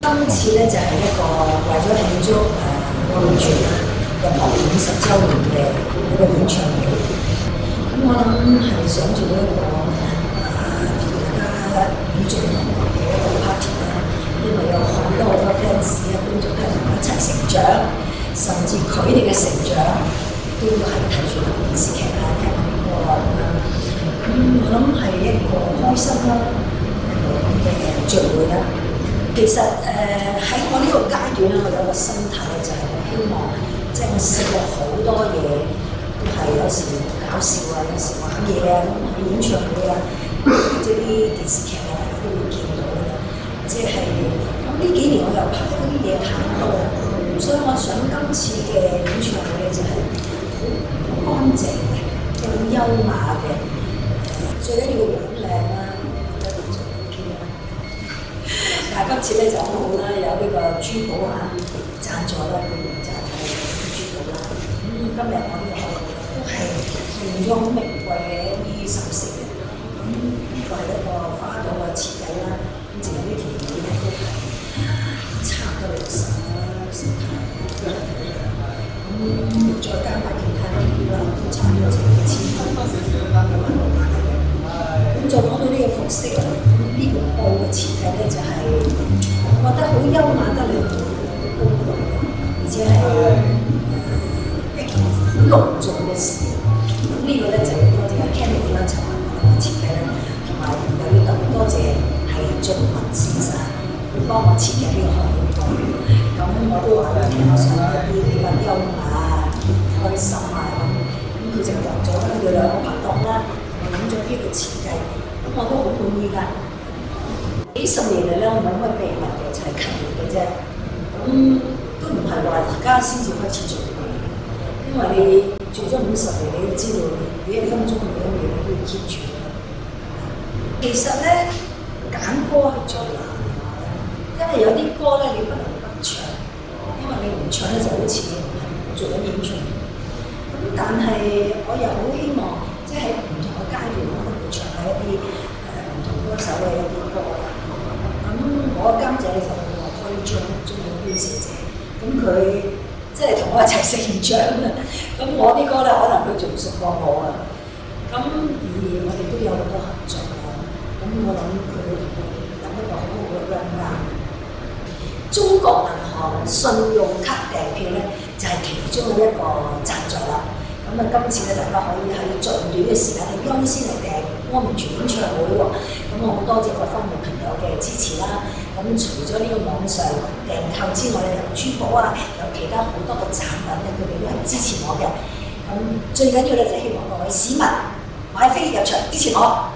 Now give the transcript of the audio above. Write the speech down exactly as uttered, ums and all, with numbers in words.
今次咧就係、是、一個為咗慶祝誒我哋全入行五十週年嘅一個演唱會。咁我諗係想做一個誒大家與眾不同嘅一個 party 啦，因為有好多好多 fans 啊觀眾跟住一齊成長，甚至佢哋嘅成長都要係睇住電視劇啊、聽啲歌啊咁樣。咁我諗係一個開心啦，一個咁嘅聚會啦。其實誒喺、呃、我呢個階段咧，我有個心態咧，就係、是、我希望，即係我試過好多嘢，都係有時搞笑啊，有時玩嘢啊，咁去演唱會啊，即係啲電視劇啊，大家都會見到嘅。即係咁呢幾年我又拍嗰啲嘢太多，所以我想今次嘅演唱會咧就係好好乾淨嘅，好優雅嘅，最緊要個樣靚啦。但係今次咧就好好啦，有呢個珠寶啊贊助啦，佢哋就係珠寶啦。咁、嗯、今日我呢個項目都係用咗好名貴嘅一啲首飾嘅。咁呢個係一個花朵嘅設計啦。咁淨係呢條鏈咧都係差唔多六十啦，六十塊。咁再加埋其他啲啦，都差唔多成一千蚊，有萬六萬嘅。咁再講到呢個服飾啊。呢條布嘅設計咧就係、是，我覺得好優雅得嚟，好高貴，而且係一件好隆重嘅事。咁呢個咧就要多謝 Kenneth 啦，陳華嘅設計啦，同埋又要特別多謝係俊文先生，佢幫我設計呢個項目。咁我都話咧，我想一啲比較優雅、開心啊咁。咁佢就約咗佢兩個拍檔啦，同埋諗咗呢個設計，咁我都好滿意㗎。幾十年嚟咧，我冇乜秘密嘅，就係勤力嘅啫。咁都唔係話而家先至開始做嘅，因為你做咗五十年，你都知道每一分鐘每一秒你都要 keep 住。其實咧揀歌係最難嘅，因為有啲歌咧你不能不唱，因為你唔唱咧就好似做緊演唱會。咁但係我又好希望，即係喺唔同嘅階段，可能會唱下一啲誒唔同歌手嘅一啲歌。咁我監製咧就叫我開張鍾永標小姐，咁佢即係同我一齊成長啦。咁我啲歌咧可能佢仲熟過我啊。咁而我哋都有好多合作啊。咁我諗佢會同我有一個好好嘅關係。中國銀行信用卡訂票咧就係、是、其中一個贊助啦。咁啊，今次咧大家可以喺最短嘅時間係優先嚟訂安眠全演唱會喎。咁我好多謝各方面朋友嘅支持啦。咁除咗呢個網上訂購之外咧，有珠寶啊，有其他好多嘅產品咧，佢哋都係支持我嘅。咁最緊要咧就希望各位市民買飛入場支持我。